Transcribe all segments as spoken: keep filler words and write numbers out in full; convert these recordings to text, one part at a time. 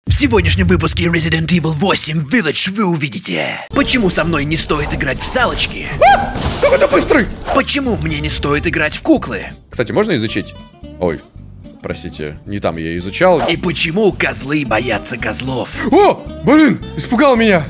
В сегодняшнем выпуске Resident Evil восемь Village вы увидите, почему со мной не стоит играть в салочки. А! Какой ты быстрый! Почему мне не стоит играть в куклы. Кстати, можно изучить? Ой, простите, не там я изучал. И почему козлы боятся козлов. О, блин, испугал меня.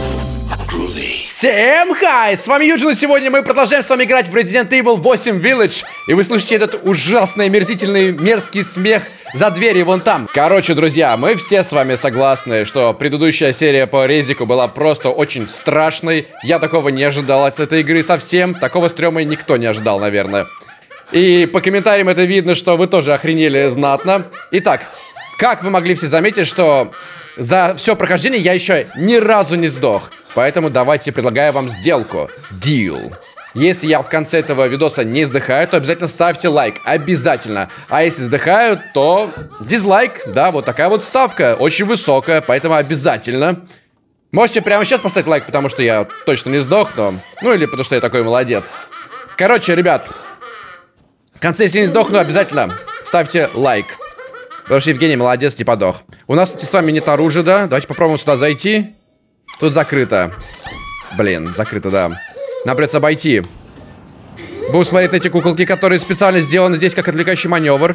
Всем хай! С вами Юджин, и сегодня мы продолжаем с вами играть в Resident Evil восемь Village. И вы слышите этот ужасный, омерзительный, мерзкий смех за дверью вон там. Короче, друзья, мы все с вами согласны, что предыдущая серия по Резику была просто очень страшной. Я такого не ожидал от этой игры совсем. Такого стрёма никто не ожидал, наверное. И по комментариям это видно, что вы тоже охренели знатно. Итак, как вы могли все заметить, что за все прохождение я еще ни разу не сдох. Поэтому давайте предлагаю вам сделку. Deal. Если я в конце этого видоса не сдыхаю, то обязательно ставьте лайк. Обязательно. А если сдыхаю, то дизлайк. Да, вот такая вот ставка. Очень высокая, поэтому обязательно. Можете прямо сейчас поставить лайк, потому что я точно не сдох, но... Ну или потому что я такой молодец. Короче, ребят. В конце, если не сдохну, обязательно ставьте лайк. Потому что Евгений молодец, не подох. У нас, кстати, с вами нет оружия, да? Давайте попробуем сюда зайти. Тут закрыто. Блин, закрыто, да. Нам придется обойти. Будем смотреть эти куколки, которые специально сделаны здесь как отвлекающий маневр.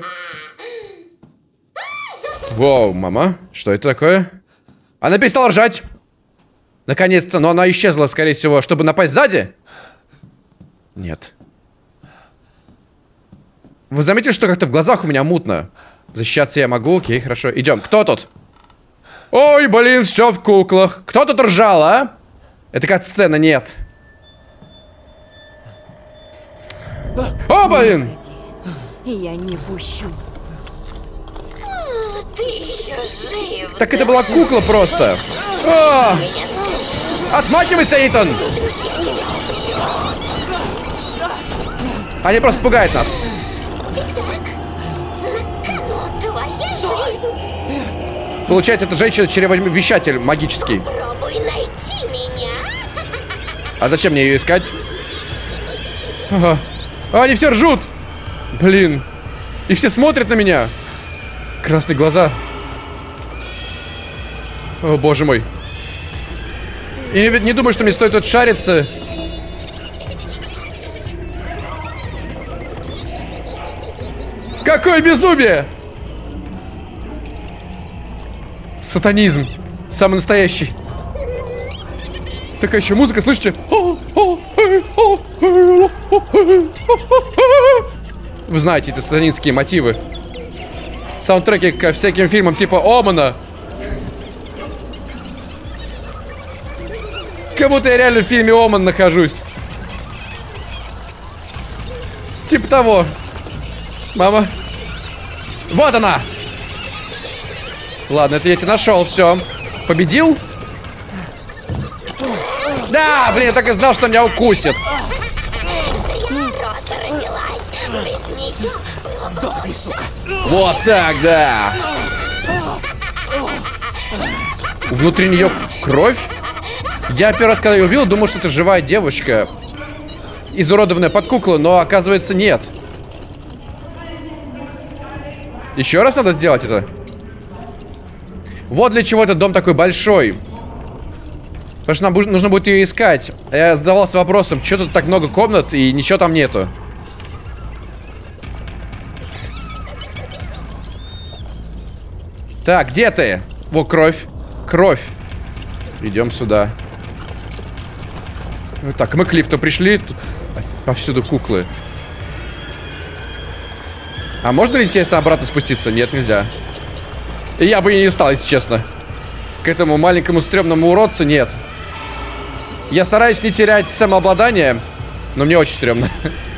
Воу, мама. Что это такое? Она перестала ржать. Наконец-то, но она исчезла, скорее всего, чтобы напасть сзади. Нет. Вы заметили, что как-то в глазах у меня мутно? Защищаться я могу, окей, хорошо. Идем. Кто тут? Ой, блин, все в куклах. Кто тут ржал, а? Это как сцена, нет. О, блин! Я не пущу. О, ты еще жив. Так это была кукла просто. О! Отмахивайся, Итан! Они просто пугают нас. Получается, это женщина-чревовещатель магический. Попробуй найти меня. А зачем мне ее искать? Ага. А, они все ржут. Блин. И все смотрят на меня. Красные глаза. О, боже мой. И не, не думаю, что мне стоит тут шариться. Какое безумие! Сатанизм. Самый настоящий. Такая еще музыка, слышите? Вы знаете эти сатанинские мотивы. Саундтреки ко всяким фильмам типа Омана. Как будто я реально в фильме Оман нахожусь. Типа того. Мама. Вот она! Ладно, это я тебя нашел, все. Победил? Да, блин, я так и знал, что меня укусит. Роза родилась. Без нее было бы лучше. Вот так, да. Внутри нее кровь? Я первый раз, когда ее увидел, думал, что это живая девушка. Изуродованная под куклу, но оказывается нет. Еще раз надо сделать это. Вот для чего этот дом такой большой. Потому что нам нужно будет ее искать. Я задавался вопросом, что тут так много комнат и ничего там нету. Так, где ты? Во, кровь. Кровь. Идем сюда. Так, мы к лифту пришли. Тут повсюду куклы. А можно ли, интересно, обратно спуститься? Нет, нельзя. И я бы и не стал, если честно. К этому маленькому стрёмному уродцу нет. Я стараюсь не терять самообладание, но мне очень стрёмно.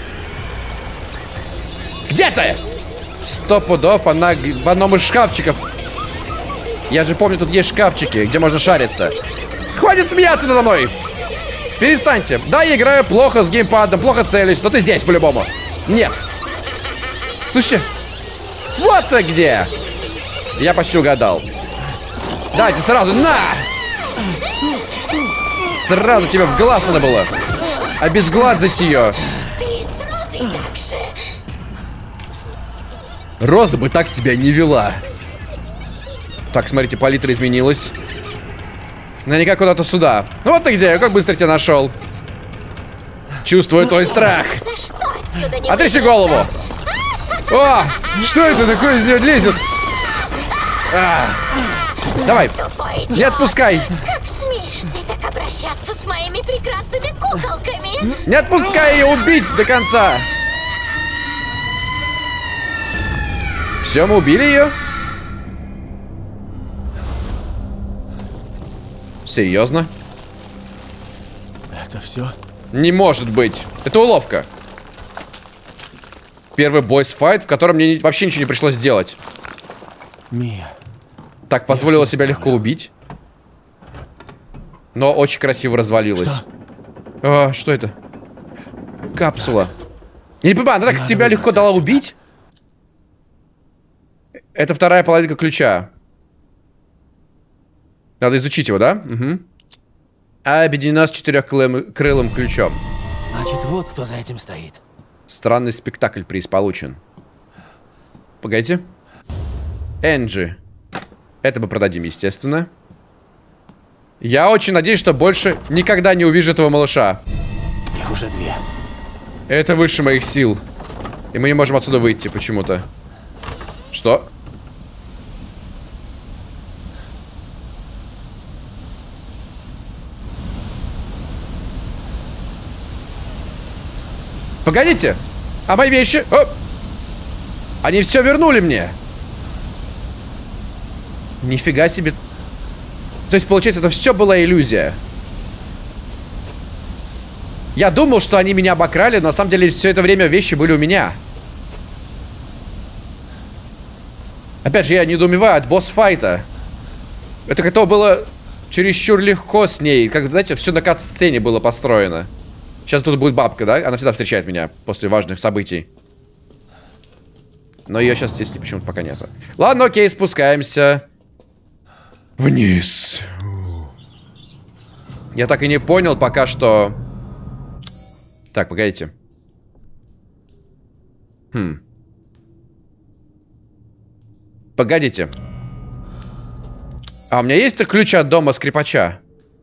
Где ты? Сто пудов, она в одном из шкафчиков. Я же помню, тут есть шкафчики, где можно шариться. Хватит смеяться надо мной. Перестаньте. Да, я играю плохо с геймпадом, плохо целюсь, но ты здесь по-любому. Нет. Слушайте. Вот ты где. Я почти угадал. Давайте сразу, на! Сразу тебе в глаз надо было. Обезглазить ее. Ты с Розой так же. Роза бы так себя не вела. Так, смотрите, палитра изменилась. Наверняка куда-то сюда. Ну вот ты где, я как быстро тебя нашел. Чувствую твой страх. Отрежь голову. О, что это такое из нее лезет? А, давай, не отпускай. Как смеешь ты так обращаться с моими прекрасными куколками? Не отпускай ее, убить до конца. Все, мы убили ее? Серьезно? Это все? Не может быть. Это уловка. Первый бойс-файт, в котором мне вообще ничего не пришлось делать. Мия. Так позволила себя легко убить. Но очень красиво развалилась. Что? А, что это? Капсула. Я не понимаю, она так с тебя легко дала убить? Это вторая половинка ключа. Надо изучить его, да? Угу. А объединена с четырехкрылым ключом. Значит, вот кто за этим стоит. Странный спектакль приз получен. Погодите. Энджи. Это мы продадим, естественно. Я очень надеюсь, что больше никогда не увижу этого малыша. Их уже две. Это выше моих сил. И мы не можем отсюда выйти почему-то. Что? Погодите! А мои вещи? О! Они все вернули мне! Нифига себе. То есть, получается, это все была иллюзия. Я думал, что они меня обокрали, но на самом деле все это время вещи были у меня. Опять же, я недоумеваю от босс-файта. Это как-то было чересчур легко с ней. Как, знаете, все на кат-сцене было построено. Сейчас тут будет бабка, да? Она всегда встречает меня после важных событий. Но ее сейчас здесь почему-то пока нету. Ладно, окей, спускаемся вниз. Я так и не понял пока что. Так, погодите. Хм. Погодите. А у меня есть ключ от дома скрипача?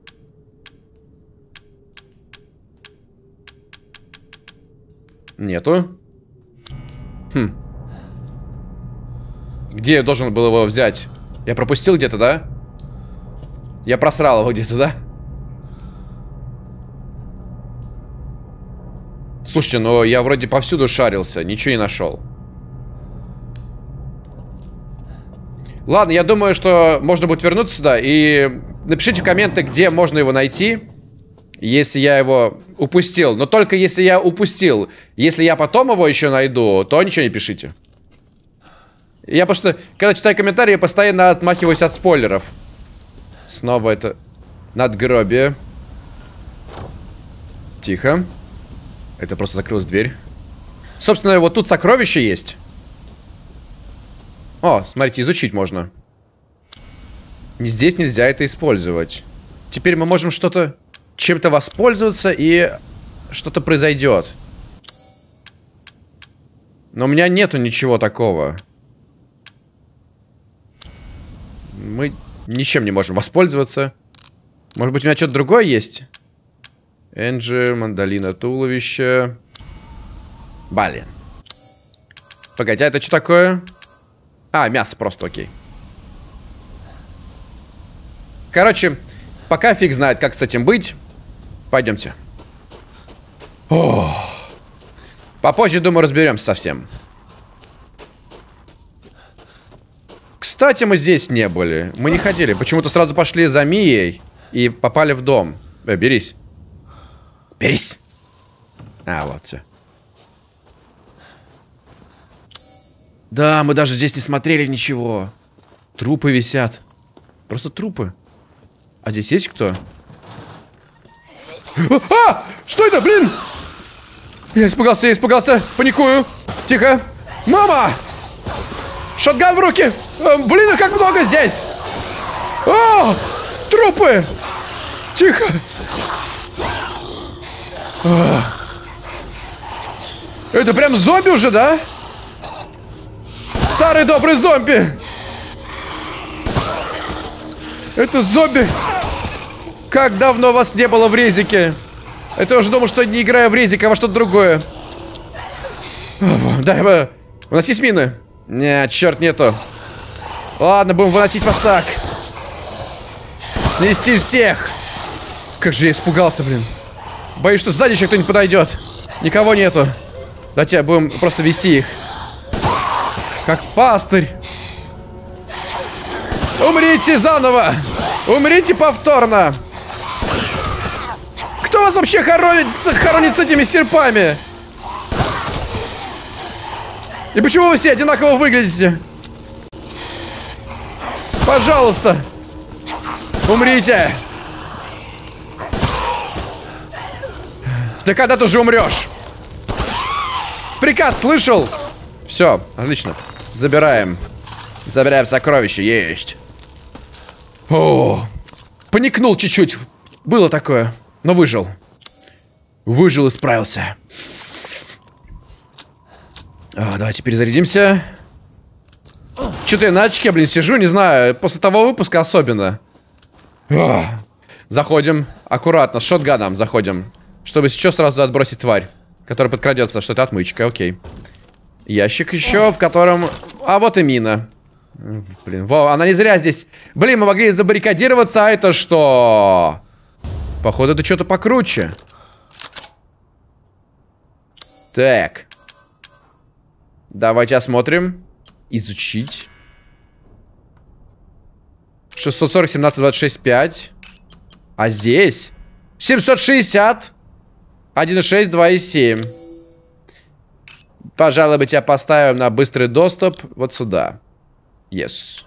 Нету. Хм. Где я должен был его взять? Я пропустил где-то, да? Я просрал его где-то, да? Слушайте, ну я вроде повсюду шарился, ничего не нашел. Ладно, я думаю, что можно будет вернуться сюда. И напишите в комменты, где можно его найти, если я его упустил. Но только если я упустил. Если я потом его еще найду, то ничего не пишите. Я просто, когда читаю комментарии, я постоянно отмахиваюсь от спойлеров. Снова это надгробие. Тихо. Это просто закрылась дверь. Собственно, вот тут сокровище есть. О, смотрите, изучить можно. Здесь нельзя это использовать. Теперь мы можем что-то, чем-то воспользоваться, и что-то произойдет. Но у меня нету ничего такого. Мы ничем не можем воспользоваться. Может быть, у меня что-то другое есть? Энджи, мандолина, туловище. Блин. Погоди, а это что такое? А, мясо просто, окей. Короче, пока фиг знает, как с этим быть. Пойдемте. Ох. Попозже, думаю, разберемся совсем. Кстати, мы здесь не были. Мы не ходили. Почему-то сразу пошли за Мией и попали в дом. Э, берись. Берись. А, вот все. Да, мы даже здесь не смотрели ничего. Трупы висят. Просто трупы. А здесь есть кто? А! Что это, блин? Я испугался, я испугался. Паникую. Тихо. Мама! Шотган в руки. Э, блин, а как много здесь. О! Трупы. Тихо. А. Это прям зомби уже, да? Старый добрый зомби. Это зомби! Как давно вас не было в резике? Это я уже думал, что не играю в резик, а во что-то другое. Дай бы. Выносить мины. Нет, черт, нету. Ладно, будем выносить вас так. Снести всех. Как же я испугался, блин. Боюсь, что сзади еще кто-нибудь подойдет. Никого нету. Давайте будем просто вести их. Как пастырь. Умрите заново. Умрите повторно. Кто вас вообще хоронит, хоронит с этими серпами? И почему вы все одинаково выглядите? Пожалуйста. Умрите. Ты когда ты уже умрешь? Приказ слышал? Все, отлично. Забираем. Забираем сокровища. Есть. О, поникнул чуть-чуть. Было такое. Но выжил. Выжил и справился. А, давайте перезарядимся. Что-то я на очке, блин, сижу, не знаю. После того выпуска особенно. А, заходим. Аккуратно, с шотганом заходим. Чтобы сейчас сразу отбросить тварь, которая подкрадется. Что это отмычка, окей. Ящик еще, в котором... А вот и мина. Блин, во, она не зря здесь. Блин, мы могли забаррикадироваться, а это что? Походу, это что-то покруче. Так. Давайте осмотрим. Изучить. шестьсот сорок, семнадцать, двадцать шесть, пять. А здесь? семьсот шестьдесят. один и шесть, два и семь. Пожалуй, мы тебя поставим на быстрый доступ вот сюда. Yes.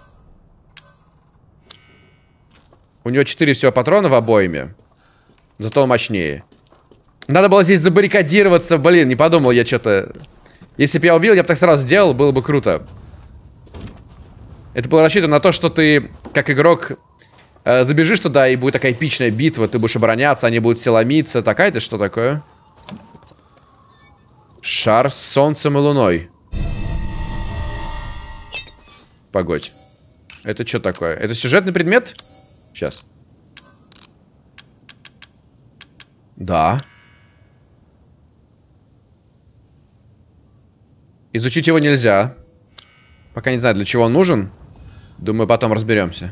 У него четыре всего патрона в обойме. Зато он мощнее. Надо было здесь забаррикадироваться. Блин, не подумал я что-то. Если бы я убил, я бы так сразу сделал. Было бы круто. Это было рассчитано на то, что ты, как игрок, э, забежишь туда, и будет такая эпичная битва. Ты будешь обороняться, они будут все ломиться. Такая-то что такое? Шар с солнцем и луной. Погодь. Это что такое? Это сюжетный предмет? Сейчас. Да. Изучить его нельзя. Пока не знаю, для чего он нужен. Думаю, потом разберемся.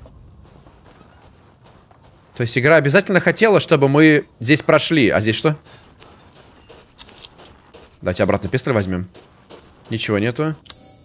То есть игра обязательно хотела, чтобы мы здесь прошли. А здесь что? Давайте обратно пистолет возьмем. Ничего нету.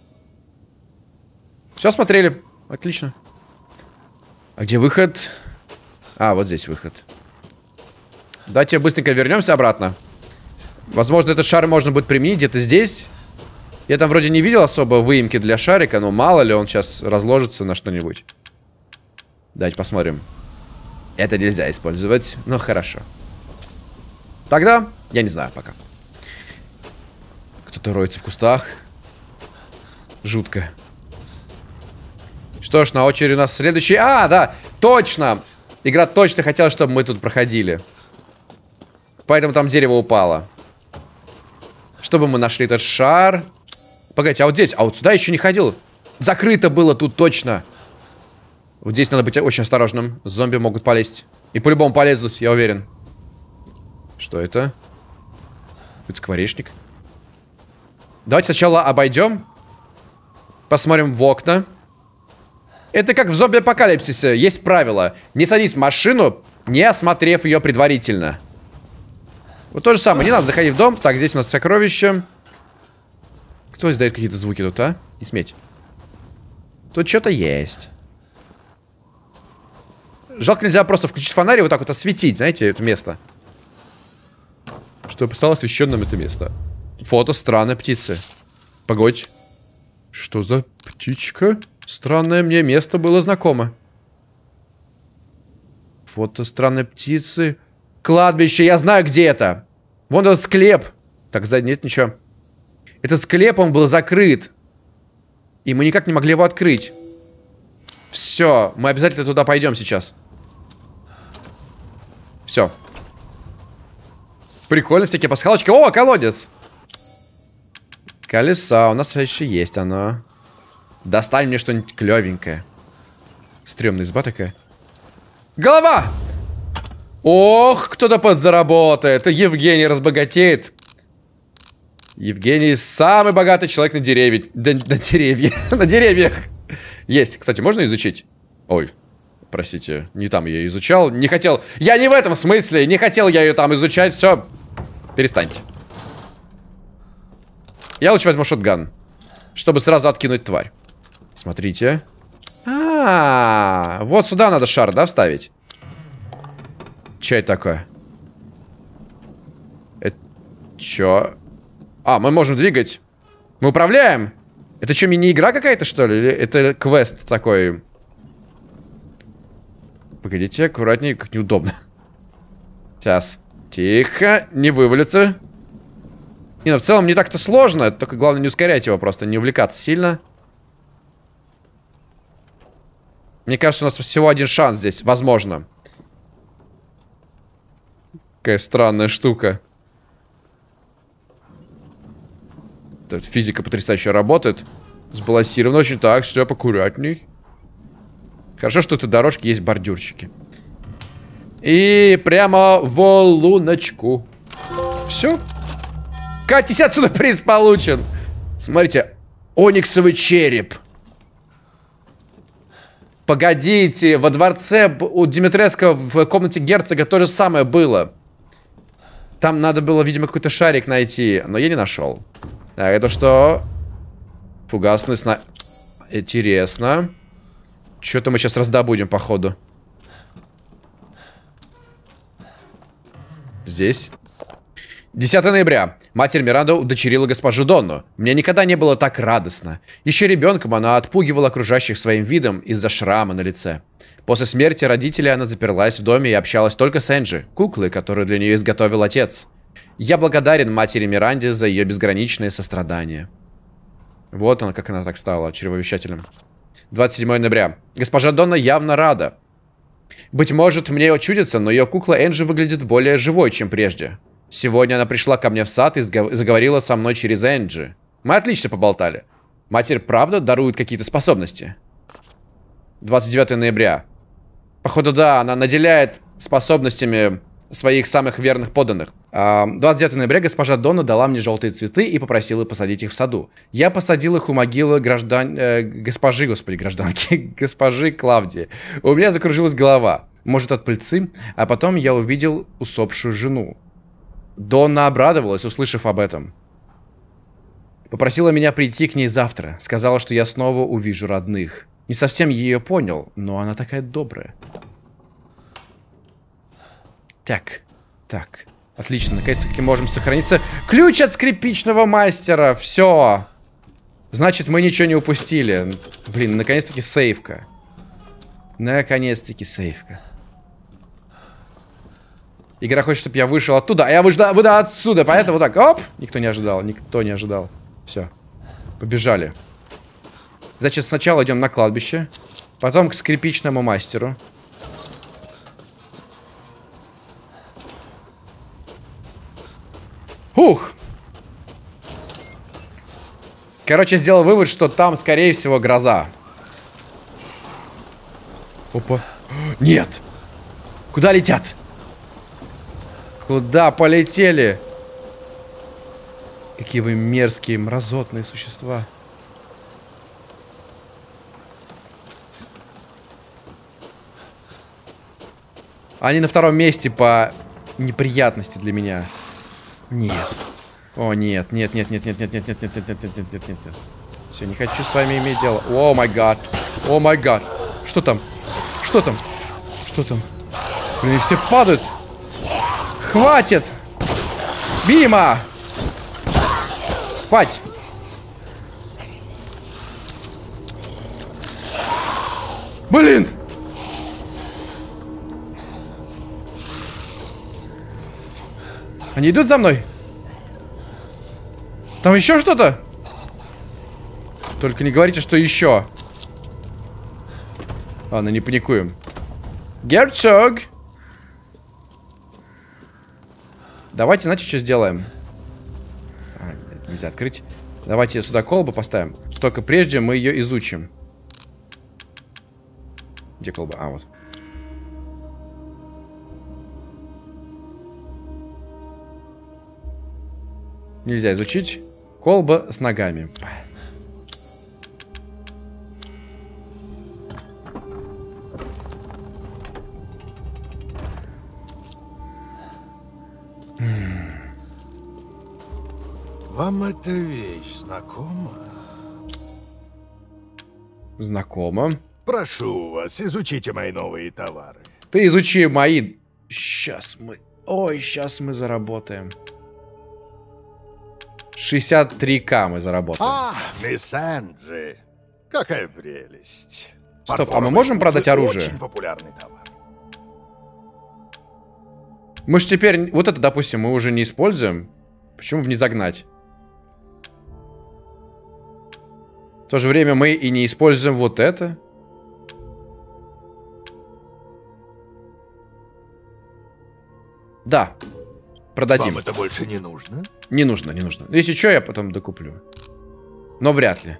Все осмотрели. Отлично. А где выход? А, вот здесь выход. Давайте быстренько вернемся обратно. Возможно, этот шар можно будет применить где-то здесь. Я там вроде не видел особо выемки для шарика, но мало ли он сейчас разложится на что-нибудь. Давайте посмотрим. Это нельзя использовать, но хорошо. Тогда я не знаю пока. Кто-то роется в кустах. Жутко. Что ж, на очереди у нас следующий... А, да, точно! Игра точно хотела, чтобы мы тут проходили. Поэтому там дерево упало. Чтобы мы нашли этот шар. Погодите, а вот здесь... А вот сюда еще не ходил. Закрыто было тут точно. Вот здесь надо быть очень осторожным. Зомби могут полезть. И по-любому полезут, я уверен. Что это? Это скворечник. Давайте сначала обойдем. Посмотрим в окна. Это как в зомби-апокалипсисе. Есть правило. Не садись в машину, не осмотрев ее предварительно. Вот то же самое. Не надо заходить в дом. Так, здесь у нас сокровища. Кто издает какие-то звуки тут, а? Не сметь. Тут что-то есть. Жалко, нельзя просто включить фонарь и вот так вот осветить, знаете, это место. Чтобы стало освещенным это место. Фото странной птицы. Погодь. Что за птичка? Странное мне место было знакомо. Фото странной птицы. Кладбище, я знаю, где это. Вон этот склеп. Так, сзади нет ничего. Этот склеп, он был закрыт. И мы никак не могли его открыть. Все, мы обязательно туда пойдем сейчас. Все. Прикольно, всякие пасхалочки. О, колодец! Колесо, у нас еще есть оно. Достань мне что-нибудь клевенькое. Стрёмная изба такая. Голова! Ох, кто-то подзаработает. Это Евгений разбогатеет. Евгений самый богатый человек на деревьях. Да, на деревьях. На деревьях. Есть. Кстати, можно изучить? Ой, простите, не там я ее изучал. Не хотел. Я не в этом смысле. Не хотел я ее там изучать. Все. Перестаньте. Я лучше возьму шотган, чтобы сразу откинуть тварь. Смотрите. А-а-а, вот сюда надо шар, да, вставить? Че это такое? Это чё? А, мы можем двигать. Мы управляем? Это что, мини-игра какая-то, что ли? Или это квест такой? Погодите, аккуратнее, как неудобно. Сейчас. Тихо, не вывалится. Не, ну в целом не так-то сложно. Только главное не ускорять его просто, не увлекаться сильно. Мне кажется, у нас всего один шанс здесь, возможно. Какая странная штука. Тут физика потрясающе работает. Сбалансировано очень так, все аккуратней. Хорошо, что тут дорожки есть бордюрчики. И прямо в луночку. Все. Катись отсюда, приз получен. Смотрите, ониксовый череп. Погодите, во дворце у Димитреско в комнате герцога то же самое было. Там надо было, видимо, какой-то шарик найти, но я не нашел. Так, это что? Фугасный сна... Интересно. Что-то мы сейчас раздобудем, походу. Здесь. десятое ноября. Матерь Миранда удочерила госпожу Донну. Мне никогда не было так радостно. Еще ребенком она отпугивала окружающих своим видом из-за шрама на лице. После смерти родителей она заперлась в доме и общалась только с Энджи, куклой, которую для нее изготовил отец. Я благодарен матери Миранде за ее безграничное сострадание. Вот она, как она так стала чревовещателем. двадцать седьмое ноября. Госпожа Донна явно рада. Быть может, мне чудится, но ее кукла Энджи выглядит более живой, чем прежде. Сегодня она пришла ко мне в сад и заговорила со мной через Энджи. Мы отлично поболтали. Матерь правда дарует какие-то способности? двадцать девятое ноября. Походу, да, она наделяет способностями своих самых верных подданных. двадцать девятое ноября госпожа Донна дала мне желтые цветы и попросила посадить их в саду. Я посадил их у могилы граждан... Э, госпожи, господи, гражданки, госпожи Клавдии. У меня закружилась голова. Может, от пыльцы? А потом я увидел усопшую жену. Донна обрадовалась, услышав об этом. Попросила меня прийти к ней завтра. Сказала, что я снова увижу родных. Не совсем ее понял, но она такая добрая. Так, так. Отлично, наконец-таки можем сохраниться. Ключ от скрипичного мастера. Все. Значит, мы ничего не упустили. Блин, наконец-таки сейфка. Наконец-таки сейфка. Игра хочет, чтобы я вышел оттуда, а я вышел да, отсюда. Поэтому так, оп. Никто не ожидал, никто не ожидал. Все, побежали. Значит, сначала идем на кладбище. Потом к скрипичному мастеру. Ух! Короче, сделал вывод, что там, скорее всего, гроза. Опа. Нет! Куда летят? Куда полетели? Какие вы мерзкие, мразотные существа. Они на втором месте по неприятности для меня. Нет. О, нет, нет, нет, нет, нет, нет, нет, нет, нет, нет, нет, нет, нет, нет, нет. Все, не хочу с вами иметь дело. О май гад. О май гад. Что там? Что там? Что там? Блин, они все падают. Хватит! Мимо! Спать! Блин! Они идут за мной? Там еще что-то? Только не говорите, что еще. Ладно, не паникуем. Герцог! Давайте, знаете, что сделаем? А, нет, нельзя открыть. Давайте сюда колбу поставим. Только прежде мы ее изучим. Где колба? А, вот. Нельзя изучить. Колба с ногами. Вам эта вещь знакома? Знакомо. Прошу вас, изучите мои новые товары. Ты изучи мои. Сейчас мы... Ой, сейчас мы заработаем. шестьдесят три ка мы заработаем. А, мисс Энджи. Какая прелесть. Стоп, а мы можем продать оружие? Очень популярный товар. Мы же теперь... Вот это, допустим, мы уже не используем. Почему бы не загнать? В то же время мы и не используем вот это. Да. Продадим. Вам это больше не нужно? Не нужно, не нужно. Если что, я потом докуплю. Но вряд ли.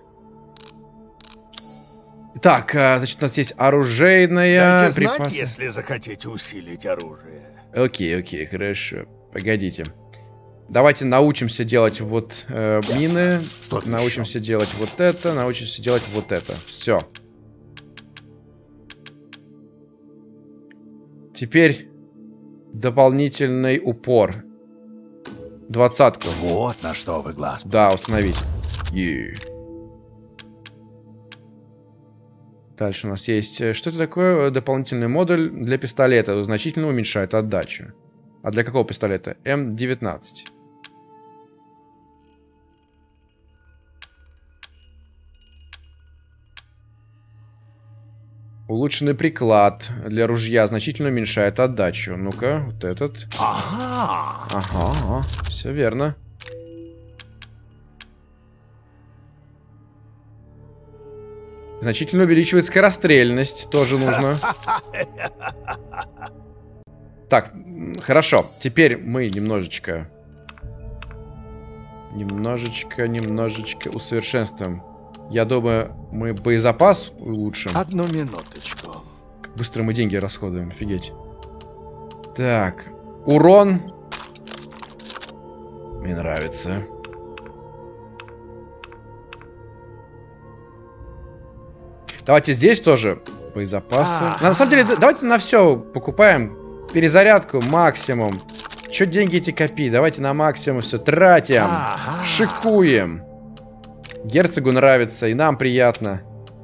Так, значит, у нас есть оружейная... Дайте знать, припасы. если захотите усилить оружие. Окей, окей, хорошо. Погодите. Давайте научимся делать вот э, мины. Научимся делать вот это. Научимся делать вот это. Все. Теперь дополнительный упор. Двадцатку. Вот на что вы глаз. Да, установить. И... Дальше у нас есть... Что это такое? Дополнительный модуль для пистолета. Значительно уменьшает отдачу. А для какого пистолета? эм девятнадцать. Улучшенный приклад для ружья значительно уменьшает отдачу. Ну-ка, вот этот. Ага. Ага, все верно. Значительно увеличивает скорострельность. Тоже нужно. Так, хорошо. Теперь мы немножечко... Немножечко, немножечко усовершенствуем. Я думаю, мы боезапас улучшим. Одну минуточку. Как быстро мы деньги расходуем, офигеть. Так, урон. Мне нравится. Давайте здесь тоже боезапасы. А-а-а. На самом деле, давайте на все покупаем. Перезарядку максимум. Че деньги эти копи? Давайте на максимум все тратим. А-а-а. Шикуем. Герцогу нравится, и нам приятно.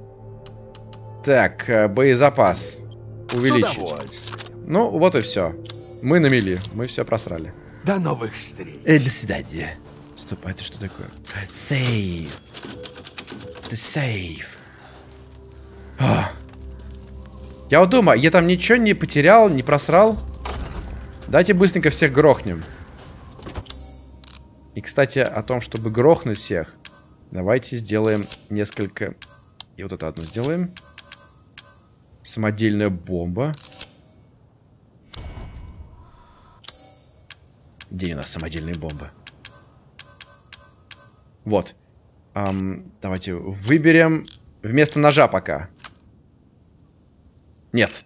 Так, боезапас увеличить. Ну, вот и все. Мы на мели, мы все просрали. До новых встреч. Э, до свидания. Стоп, а это что такое? Сейв. Это сейв. А. Я вот думаю, я там ничего не потерял, не просрал. Давайте быстренько всех грохнем. И, кстати, о том, чтобы грохнуть всех, давайте сделаем несколько... И вот это одно сделаем. Самодельная бомба. Где у нас самодельные бомбы? Вот. Эм, давайте выберем вместо ножа пока. Нет.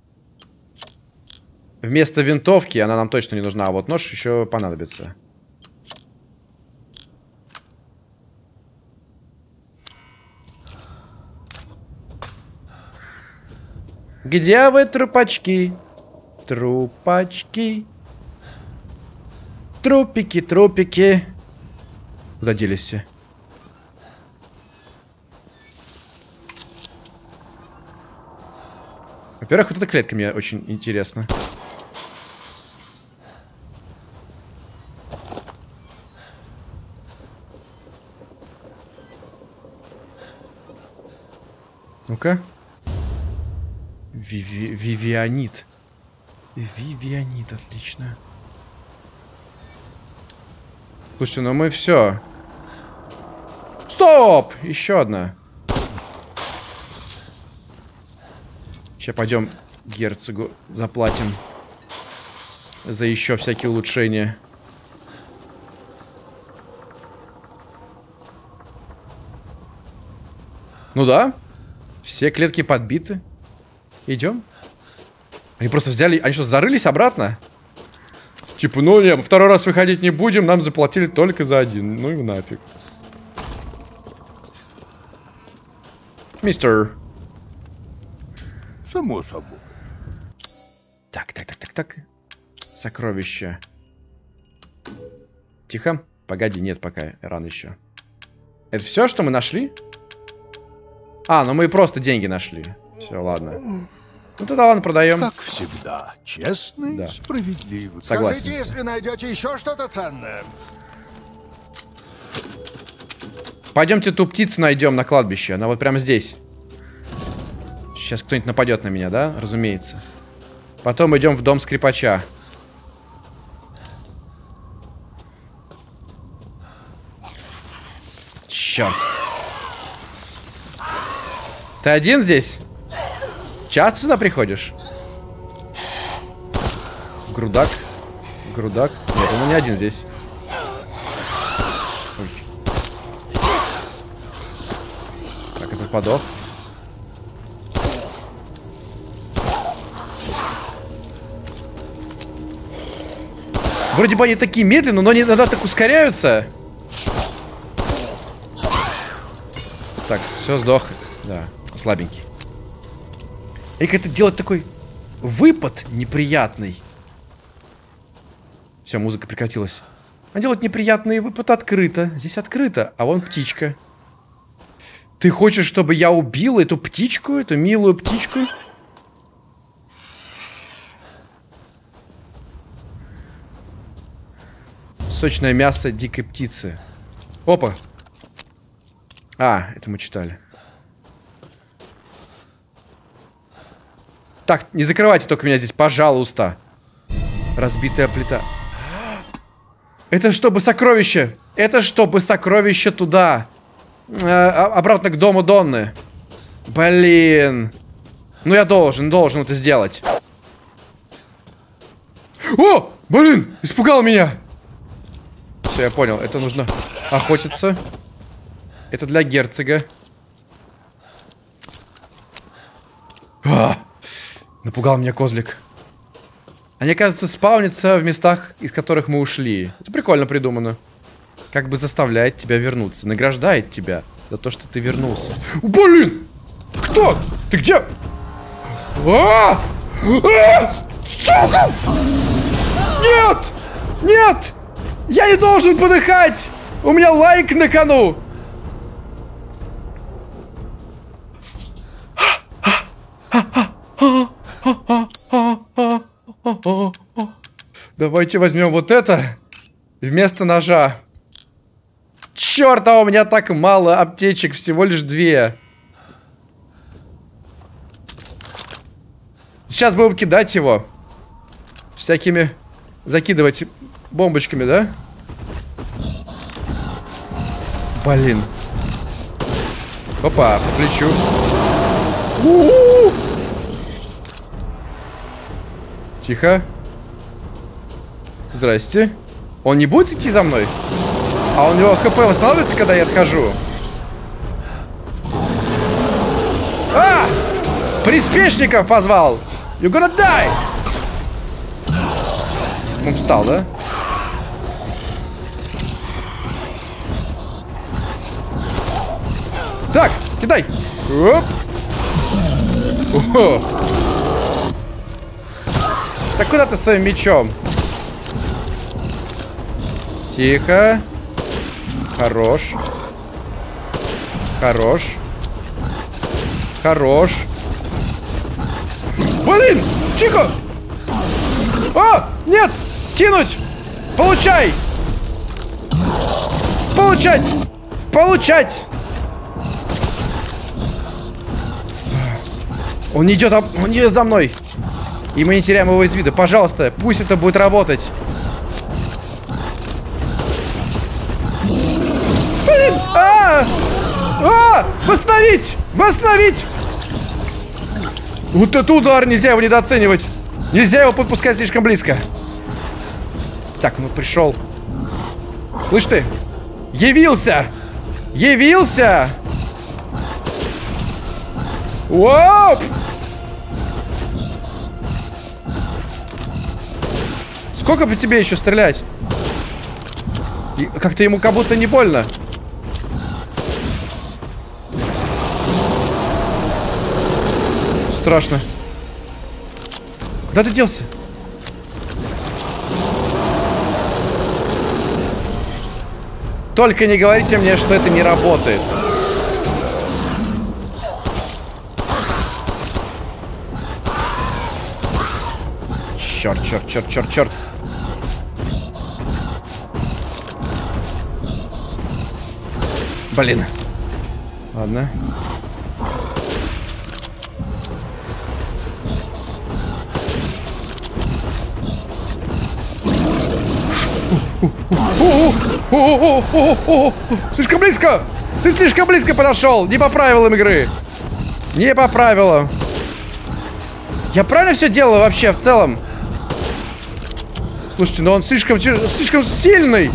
Вместо винтовки она нам точно не нужна, а вот нож еще понадобится. Где вы, трупачки? Трупачки. Трупики, трупики. Куда делись все? Во-первых, вот эта клетка мне очень интересна. Ну-ка. Виви... Вивианит. Вивианит, отлично. Слушай, ну мы все. Стоп! Еще одна. Сейчас пойдем герцогу заплатим за еще всякие улучшения. Ну да. Все клетки подбиты. Идем. Они просто взяли... Они что, зарылись обратно? Типа, ну не, второй раз выходить не будем, нам заплатили только за один. Ну и нафиг. Мистер. Само собой. Так, так, так, так, так. Сокровища. Тихо. Погоди, нет, пока рано еще. Это все, что мы нашли? А, ну мы просто деньги нашли. Все, ладно. Ну тогда ладно, продаем. Как всегда, честный, Да. справедливый. Согласен. Скажите, если найдете еще что-то ценное. Пойдемте ту птицу найдем на кладбище. Она вот прямо здесь. Сейчас кто-нибудь нападет на меня, да? Разумеется. Потом идем в дом скрипача. Черт. Ты один здесь? Часто сюда приходишь? Грудак. Грудак. Нет, он не один здесь. Ой. Так, этот подох. Вроде бы они такие медленные, но они иногда так ускоряются. Так, все, сдох. Да, слабенький. И как-то делать такой выпад неприятный. Все, музыка прекратилась. А делать неприятный выпад открыто. Здесь открыто, а вон птичка. Ты хочешь, чтобы я убил эту птичку, эту милую птичку? Сочное мясо дикой птицы. Опа. А, это мы читали. Так, не закрывайте только меня здесь, пожалуйста. Разбитая плита. Это чтобы сокровище. Это чтобы сокровище туда. Э, обратно к дому Донны. Блин. Ну я должен, должен это сделать. О! Блин! Испугал меня! Все, я понял. Это нужно охотиться. Это для герцога. А! Напугал меня козлик. Они, оказывается, спаунятся в местах, из которых мы ушли. Это прикольно придумано. Как бы заставляет тебя вернуться. Награждает тебя за то, что ты вернулся. Блин! Кто? Ты где? А! А! Сука! Нет! Нет! Я не должен подыхать! У меня лайк на кону! Давайте возьмем вот это вместо ножа. Черт, а у меня так мало аптечек, всего лишь две. Сейчас будем кидать его. Всякими закидывать бомбочками, да? Блин. Опа, по плечу. У-у-у! Тихо. Здрасте. Он не будет идти за мной? А у него хп восстанавливается, когда я отхожу? А! Приспешников позвал! You gonna die! Он встал, да? Так, кидай! Оп! О! Так куда ты своим мечом? Тихо. Хорош. Хорош. Хорош. Блин! Тихо! А! Нет! Кинуть! Получай! Получать! Получать! Он не идет, он не идет за мной. И мы не теряем его из вида. Пожалуйста, пусть это будет работать. Блин! А! А! Восстановить! Восстановить! Вот это удар! Нельзя его недооценивать. Нельзя его подпускать слишком близко. Так, ну пришел. Слышь ты? Явился! Явился! Воп! Сколько по тебе еще стрелять? Как-то ему как будто не больно. Страшно. Куда ты делся? Только не говорите мне, что это не работает. Черт, черт, черт, черт, черт. Блин. Ладно. О-о-о-о-о-о-о! Слишком близко! Ты слишком близко подошел! Не по правилам игры! Не по правилам! Я правильно все делаю вообще в целом? Слушайте, но он слишком, слишком сильный!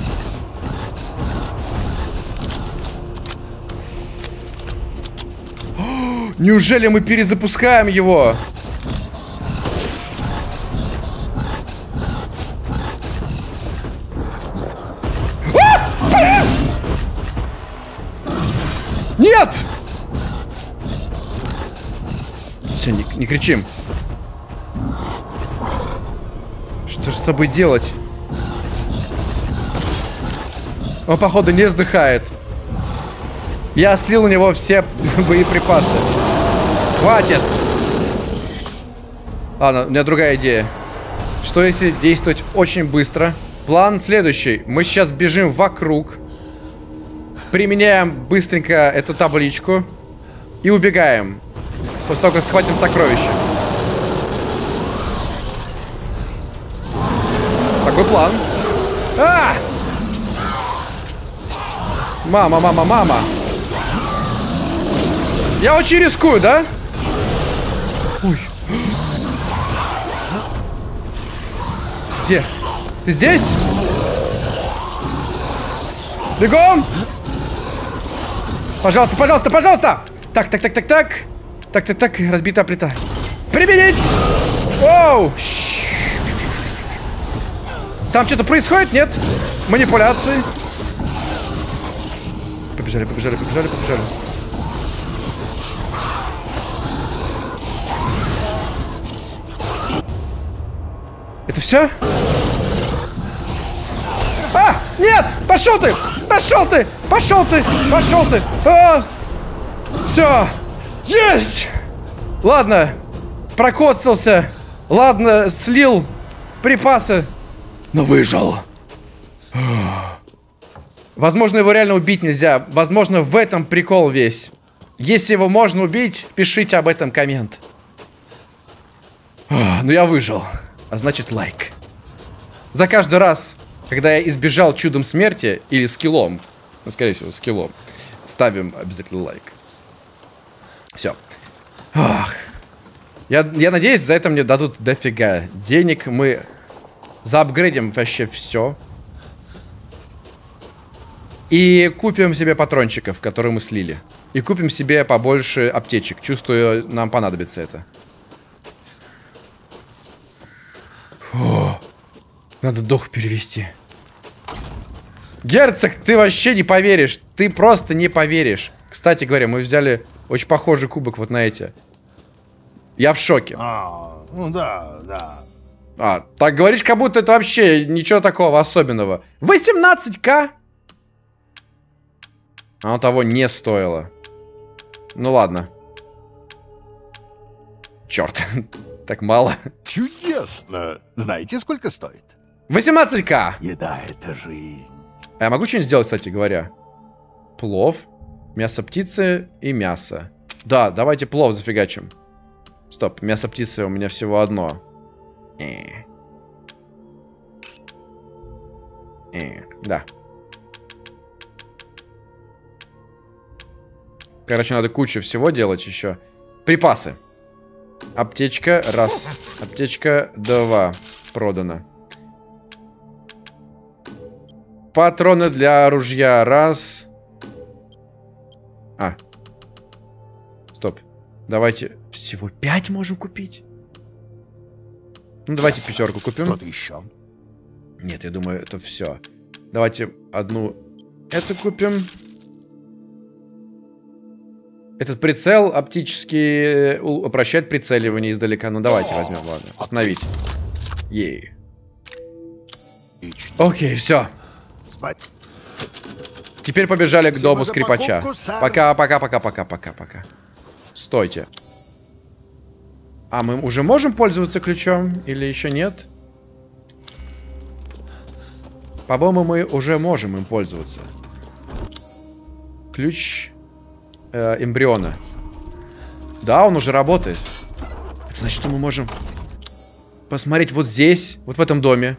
О, неужели мы перезапускаем его? Нет! Все, не, не кричим. Что же с тобой делать? Он, походу, не сдыхает. Я слил у него все боеприпасы. Хватит! Ладно, у меня другая идея. Что если действовать очень быстро? План следующий. Мы сейчас бежим вокруг. Применяем быстренько эту табличку. И убегаем. После того, как схватим сокровище. Такой план. А! Мама, мама, мама. Я очень рискую, да? Ой. Где? Ты здесь? Бегом! Пожалуйста, пожалуйста, пожалуйста! Так, так, так, так, так. Так, так, так, разбитая плита. Применить! Оу! Там что-то происходит, нет? Манипуляции. Побежали, побежали, побежали, побежали. Это все? А! Нет! Пошел ты! Пошел ты! Пошел ты! Пошел ты! А! Все! Есть! Ладно. Прокоцался. Ладно, слил припасы. Но выжил. Возможно, его реально убить нельзя. Возможно, в этом прикол весь. Если его можно убить, пишите об этом коммент. Ну я выжил. А значит, лайк. За каждый раз, когда я избежал чудом смерти или скиллом, ну, скорее всего, скиллом, ставим обязательно лайк. Все. Ох. Я, я надеюсь, за это мне дадут дофига денег. Мы заапгрейдим вообще все. И купим себе патрончиков, которые мы слили. И купим себе побольше аптечек. Чувствую, нам понадобится это. Фу. Надо дух перевести. Герцог, ты вообще не поверишь. Ты просто не поверишь. Кстати говоря, мы взяли очень похожий кубок вот на эти. Я в шоке. А, ну да, да. А, так говоришь, как будто это вообще ничего такого особенного. восемнадцать ка? Оно того не стоило. Ну ладно. Черт. Так мало. Чудесно. Знаете, сколько стоит? восемнадцать ка. Еда — это жизнь. А я могу что-нибудь сделать, кстати говоря? Плов, мясо птицы и мясо. Да, давайте плов зафигачим. Стоп, мясо птицы у меня всего одно. Э. Э, да. Короче, надо кучу всего делать еще. Припасы. Аптечка, раз. Аптечка, два. Продано. Патроны для ружья, раз. А. Стоп. Давайте. Всего пять можем купить? Ну, давайте пятерку купим. Что-то еще? Нет, я думаю, это все. Давайте одну эту купим. Этот прицел оптически упрощает прицеливание издалека. Ну, давайте возьмем, ладно. Остановить. Ей. Окей, все. Теперь побежали к дому скрипача. Пока, пока, пока, пока, пока, пока. Стойте. А мы уже можем пользоваться ключом? Или еще нет? По-моему, мы уже можем им пользоваться. Ключ э, эмбриона. Да, он уже работает. Это значит, что мы можем посмотреть вот здесь, вот в этом доме.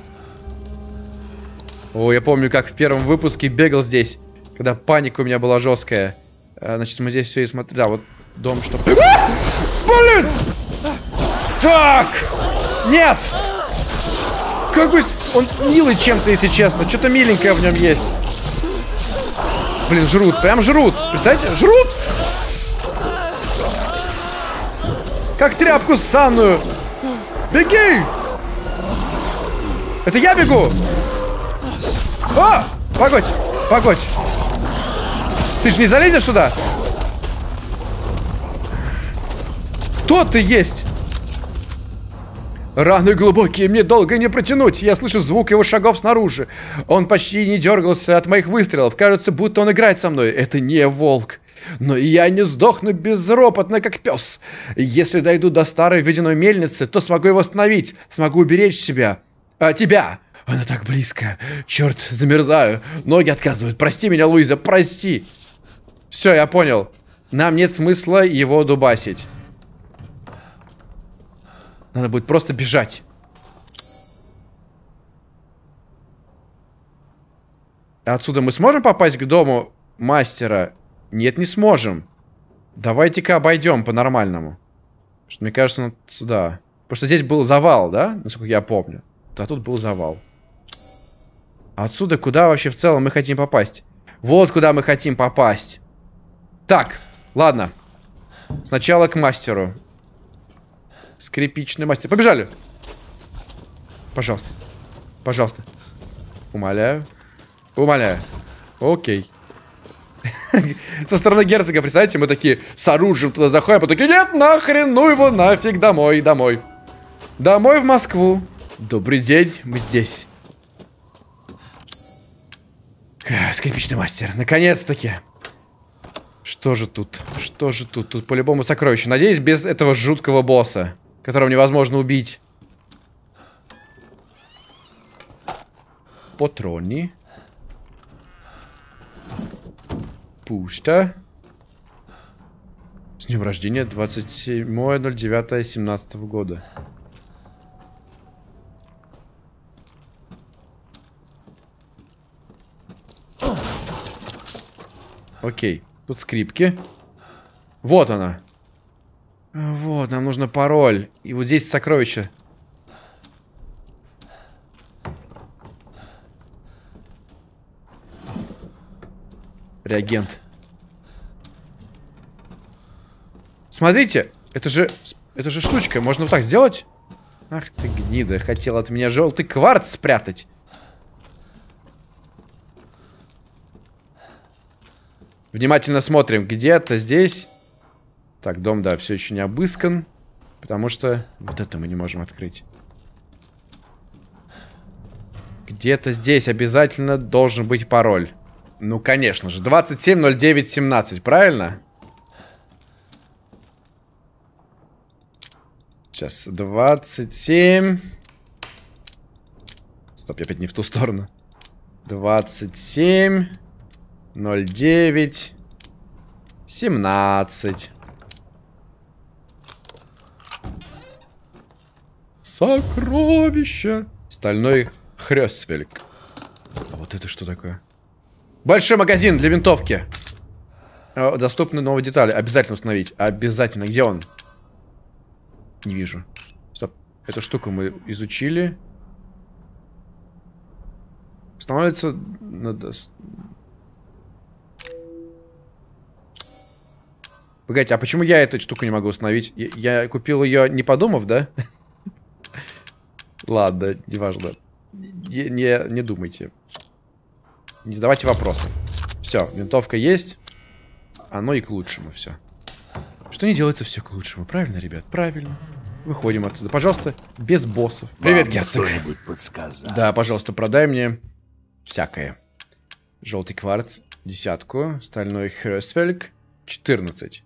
О, я помню, как в первом выпуске бегал здесь, когда паника у меня была жесткая. А, значит, мы здесь все и смотрим. Да, вот дом, что... Блин! Так! Нет! Как бы... Он милый чем-то, если честно. Что-то миленькое в нем есть. Блин, жрут. Прям жрут. Представляете? Жрут! Как тряпку ссаную. Беги! Это я бегу! О! Погодь! Погодь! Ты же не залезешь сюда? Кто ты есть? Раны глубокие, мне долго не протянуть. Я слышу звук его шагов снаружи. Он почти не дергался от моих выстрелов. Кажется, будто он играет со мной. Это не волк. Но я не сдохну безропотно, как пес. Если дойду до старой водяной мельницы, то смогу его остановить. Смогу уберечь себя. А, тебя. Она так близко. Черт, замерзаю. Ноги отказывают. Прости меня, Луиза, прости. Все, я понял. Нам нет смысла его дубасить. Надо будет просто бежать. Отсюда мы сможем попасть к дому мастера? Нет, не сможем. Давайте-ка обойдем по-нормальному. Что мне кажется, надо сюда. Потому что здесь был завал, да? Насколько я помню. Да, тут был завал. А отсюда куда вообще в целом мы хотим попасть? Вот куда мы хотим попасть. Так, ладно. Сначала к мастеру. Скрипичный мастер. Побежали. Пожалуйста. Пожалуйста. Умоляю. Умоляю. Окей. Со стороны герцога, представьте, мы такие с оружием туда заходим, а потом такие, нет, нахрен, ну его нафиг, домой, домой. Домой в Москву. Добрый день, мы здесь. Скрипичный мастер, наконец-таки. Что же тут? Что же тут? Тут по-любому сокровище. Надеюсь, без этого жуткого босса, которого невозможно убить. Патроны. Пусто. С днем рождения, двадцать седьмое ноль девятое семнадцатого года. Окей. Тут скрипки. Вот она. Вот, нам нужно пароль. И вот здесь сокровище. Реагент. Смотрите, это же, это же штучка. Можно вот так сделать? Ах ты гнида, хотел от меня желтый кварц спрятать. Внимательно смотрим. Где-то здесь. Так, дом, да, все еще не обыскан. Потому что вот это мы не можем открыть. Где-то здесь обязательно должен быть пароль. Ну, конечно же. двадцать семь ноль девять семнадцать, правильно? Сейчас. двадцать семь. Стоп, я опять не в ту сторону. двадцать семь ноль девять семнадцать. Сокровище. Стальной хрёсвельк. А вот это что такое? Большой магазин для винтовки. Доступны новые детали. Обязательно установить. Обязательно. Где он? Не вижу. Стоп. Эту штуку мы изучили. Становится... Надо... Погодите, а почему я эту штуку не могу установить? Я, я купил ее не подумав, да? Ладно, неважно. не, не, не думайте. Не задавайте вопросы. Все, винтовка есть. Оно и к лучшему все. Что не делается, все к лучшему. Правильно, ребят? Правильно. Выходим отсюда. Пожалуйста, без боссов. Привет, Вам герцог. Кто-нибудь подсказать? Да, пожалуйста, продай мне всякое. Желтый кварц, десятку. Стальной хрёсфельг, четырнадцать.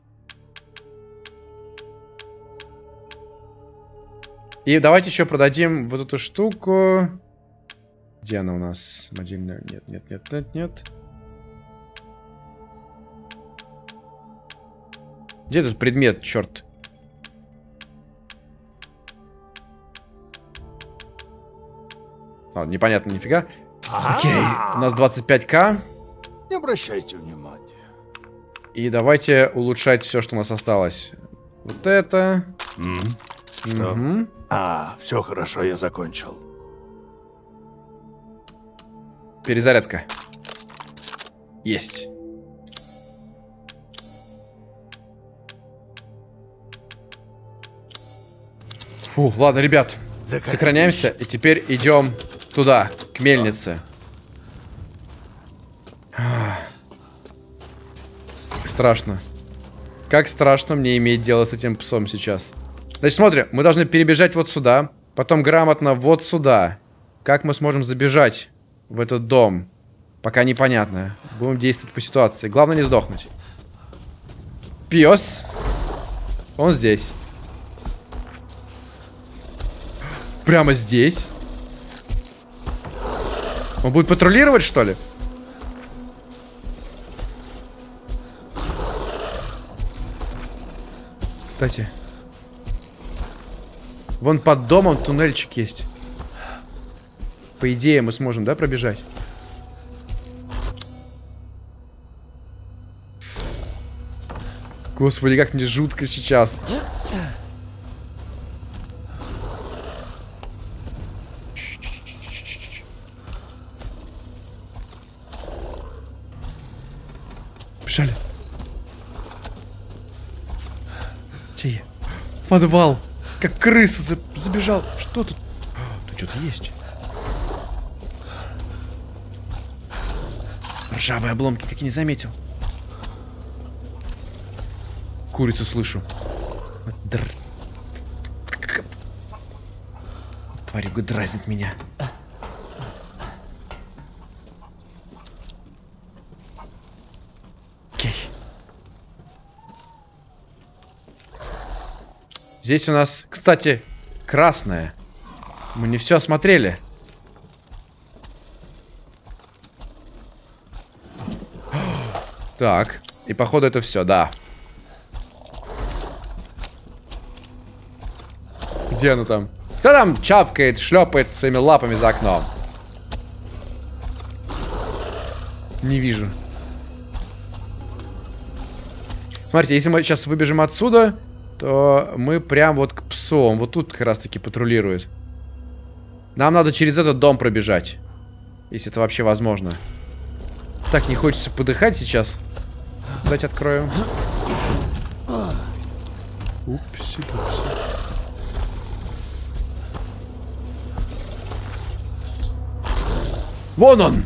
И давайте еще продадим вот эту штуку. Где она у нас? Мобильная. Нет, нет, нет, нет, нет. Где этот предмет, черт? А, непонятно нифига. Окей, у нас двадцать пять ка. Не обращайте внимания. И давайте улучшать все, что у нас осталось. Вот это. Что? Угу. А, все хорошо, я закончил. Перезарядка. Есть. Фу, ладно, ребят. Закатись. Сохраняемся. И теперь идем туда, к мельнице. Как страшно. Как страшно мне иметь дело с этим псом сейчас. Значит, смотрим. Мы должны перебежать вот сюда. Потом грамотно вот сюда. Как мы сможем забежать в этот дом? Пока непонятно. Будем действовать по ситуации. Главное не сдохнуть. Пес. Он здесь. Прямо здесь. Он будет патрулировать, что ли? Кстати. Вон под домом туннельчик есть. По идее, мы сможем, да, пробежать? Господи, как мне жутко сейчас. Бежали. Где я? Подвал. Как крыса за забежал. Что тут? А, тут что-то есть. Ржавые обломки, как я не заметил. Курицу слышу. Др... Тварюга дразнит меня. Окей. Здесь у нас, кстати, красное. Мы не все осмотрели. Так, и походу это все, да. Где она там? Кто там чапкает, шлепает своими лапами за окном? Не вижу. Смотрите, если мы сейчас выбежим отсюда, то мы прям вот к псу. Он вот тут как раз таки патрулирует. Нам надо через этот дом пробежать. Если это вообще возможно. Так, не хочется подыхать сейчас. Давайте открою. Упси-пупси. Вон он!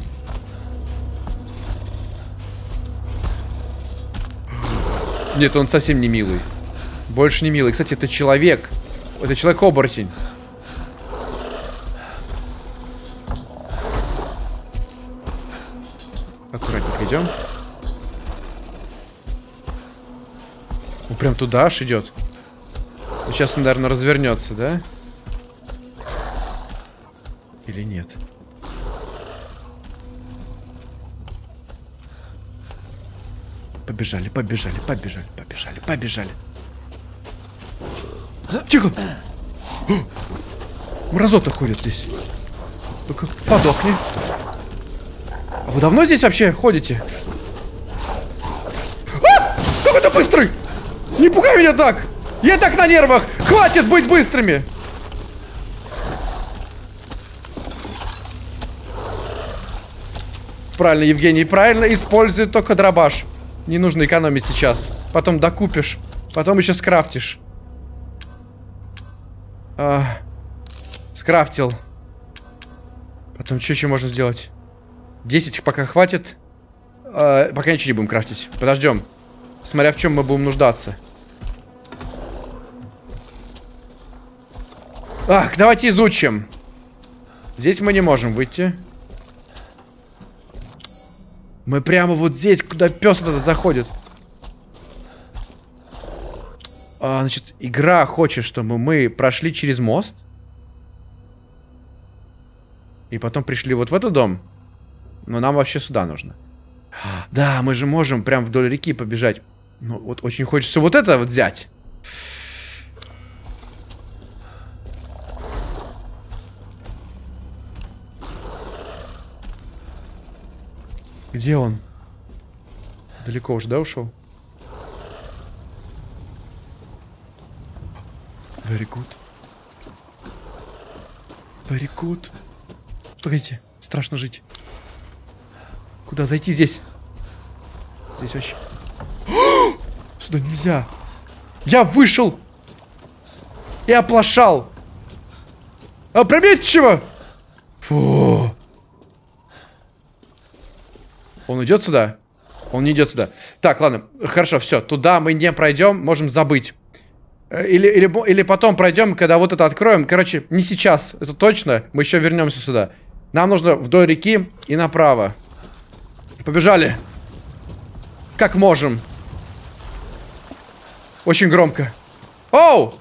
Нет, он совсем не милый. Больше не милый. Кстати, это человек. Это человек-оборотень. Аккуратненько идем. Он прям туда аж идет. Сейчас он, наверное, развернется, да? Или нет? Побежали, побежали, побежали, побежали, побежали. Тихо! Мразота ходит здесь. Ну-ка, подохни. А вы давно здесь вообще ходите? А! Какой ты быстрый! Не пугай меня так! Я так на нервах! Хватит быть быстрыми! Правильно, Евгений, правильно используй только дробаш. Не нужно экономить сейчас. Потом докупишь. Потом еще скрафтишь. А, скрафтил. Потом что еще можно сделать? десять пока хватит. Э, пока ничего не будем крафтить. Подождем. Смотря в чем мы будем нуждаться. Ах, давайте изучим. Здесь мы не можем выйти. Мы прямо вот здесь, куда пес этот заходит. А, значит, игра хочет, чтобы мы прошли через мост. И потом пришли вот в этот дом. Но нам вообще сюда нужно. Да, мы же можем прям вдоль реки побежать. Ну, вот очень хочется вот это вот взять. Где он? Далеко уже, да, ушел? Very good. Very good. Погодите, страшно жить. Куда зайти здесь? Здесь вообще... Сюда нельзя. Я вышел и оплошал. Опрометчиво. Фу. Он идет сюда? Он не идет сюда. Так, ладно, хорошо, все. Туда мы не пройдем, можем забыть. Или, или, или потом пройдем, когда вот это откроем. Короче, не сейчас, это точно. Мы еще вернемся сюда. Нам нужно вдоль реки и направо. Побежали. Как можем. Очень громко. Оу!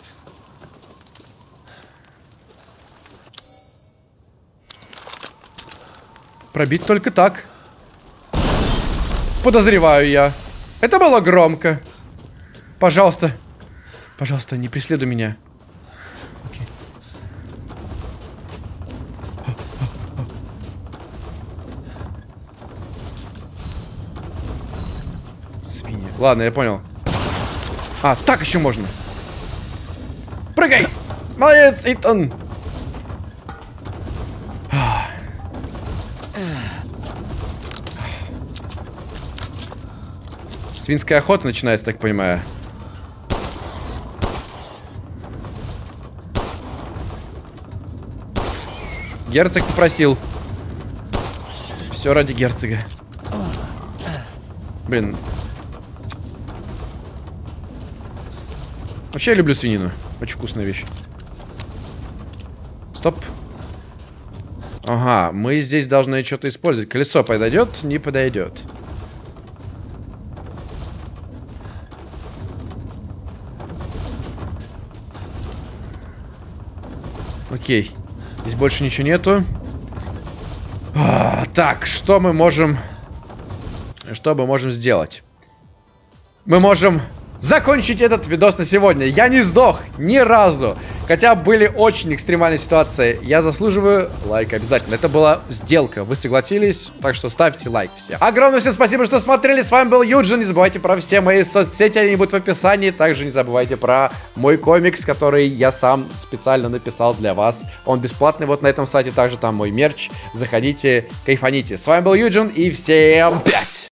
Пробить только так. Подозреваю я. Это было громко. Пожалуйста. Пожалуйста, не преследуй меня. Окей. Свинья. Ладно, я понял. А, так еще можно. Прыгай! Молодец, Итан! Свинская охота начинается, так понимаю. Герцог попросил. Все ради герцога. Блин. Вообще я люблю свинину. Очень вкусная вещь. Стоп. Ага, мы здесь должны что-то использовать. Колесо подойдет? Не подойдет. Окей. Здесь больше ничего нету. А, так, что мы можем... Что мы можем сделать? Мы можем закончить этот видос на сегодня. Я не сдох ни разу. Хотя были очень экстремальные ситуации. Я заслуживаю лайк обязательно. Это была сделка. Вы согласились? Так что ставьте лайк все. Огромное всем спасибо, что смотрели. С вами был Юджин. Не забывайте про все мои соцсети. Они будут в описании. Также не забывайте про мой комикс, который я сам специально написал для вас. Он бесплатный вот на этом сайте. Также там мой мерч. Заходите, кайфаните. С вами был Юджин. И всем пять!